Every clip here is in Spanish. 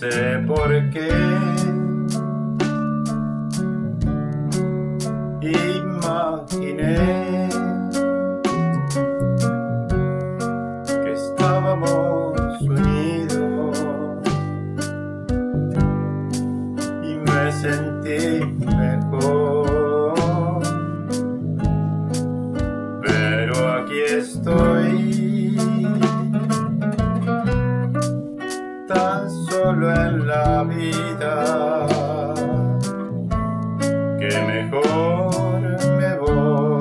sé por qué imaginé que estábamos unidos y me sentí mejor, pero aquí estoy tan solo en la vida que mejor me voy.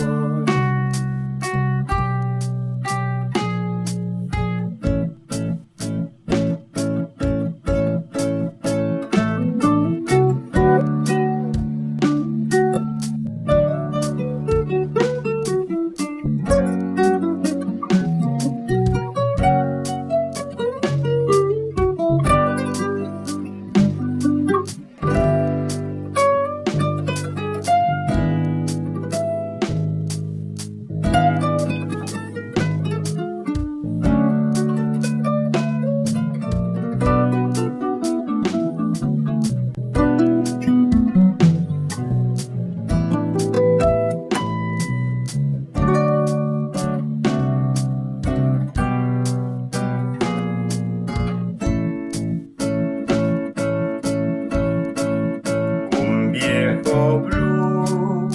Blue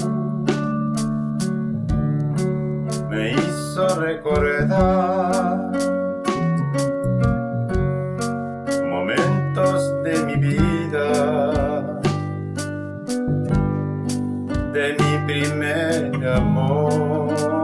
me hizo recordar momentos de mi vida, de mi primer amor.